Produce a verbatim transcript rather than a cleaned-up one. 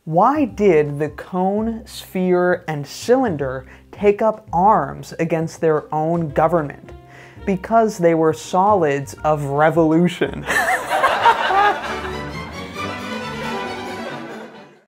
Why did the cone, sphere, and cylinder take up arms against their own government? Because they were solids of revolution.